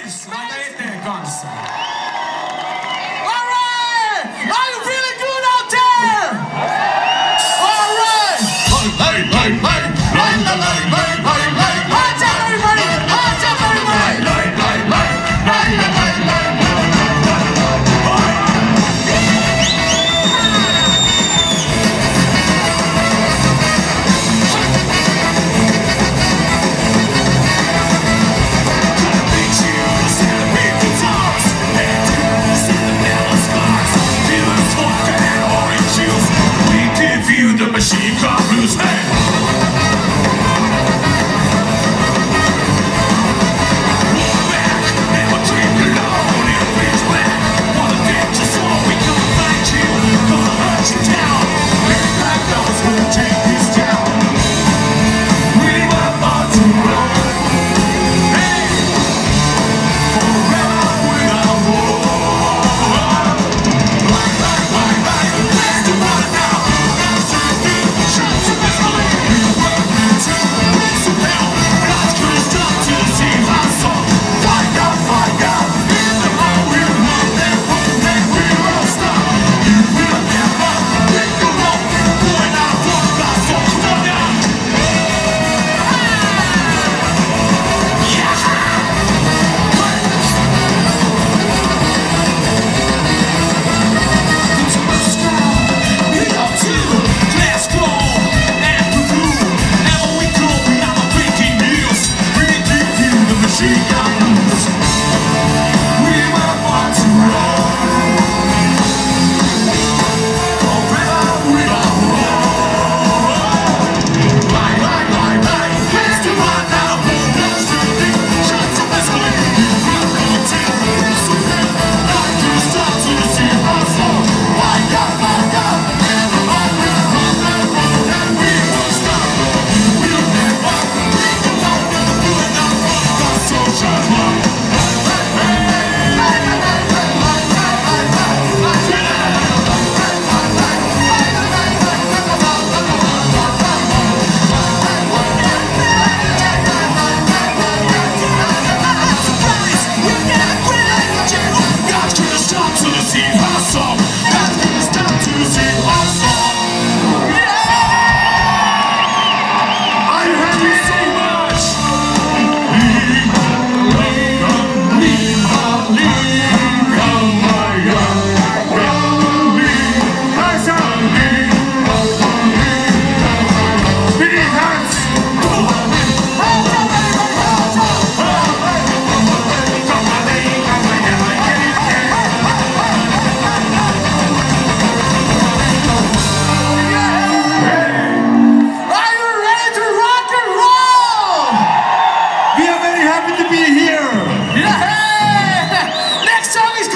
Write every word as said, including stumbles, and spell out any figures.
Space! Laita eteen kanssa. Alright! Are you feeling good out there? Alright! Hey, hey, hey! Lay, lay, lay, lay, lay, lay! Hands up, everybody! Hands up, everybody! Lay, lay, lay, lay, lay, lay, lay! The machine gun blues, hey! Happy to be here! Yeah! Next song is